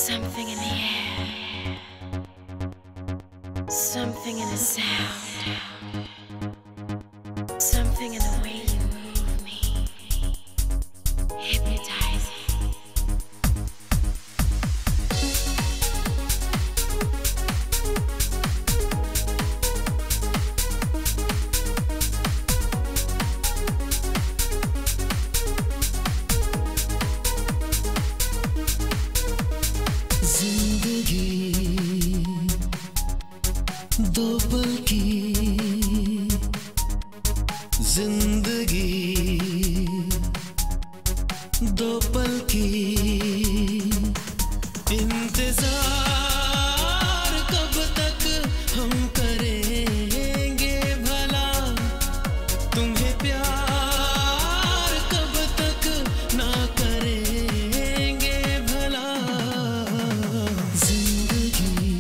Something in the air, something in the sound, something in the way you move me, hypnotizing. दो पल की जिंदगी, दो पल की इंतजार कब तक हम करेंगे भला, तुम्हें प्यार कब तक ना करेंगे भला। जिंदगी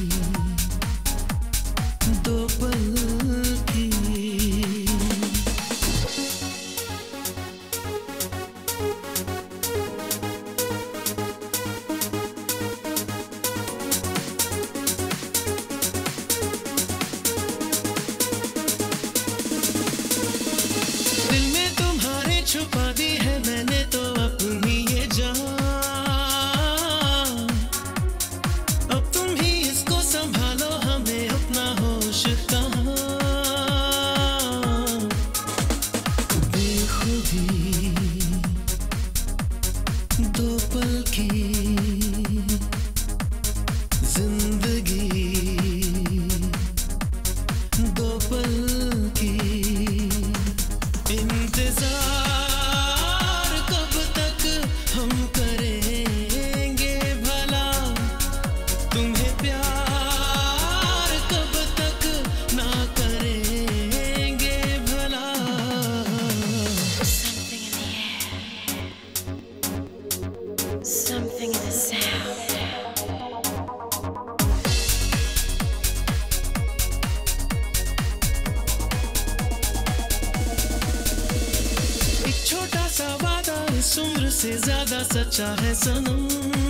दो पल की। दिल में तुम्हारे छुपा दी है मैंने तो अपनी ये जान, अब तुम ही इसको संभालो, हमें अपना होश कहाँ। बेखुदी दो पल की जिंदगी, दो पल की इंतजार कब तक हम करेंगे भला, तुम्हें प्यार कब तक ना करेंगे भला। Something in the air, something in the sound. एक छोटा सा वादा इस उम्र से ज्यादा सच्चा है सनम,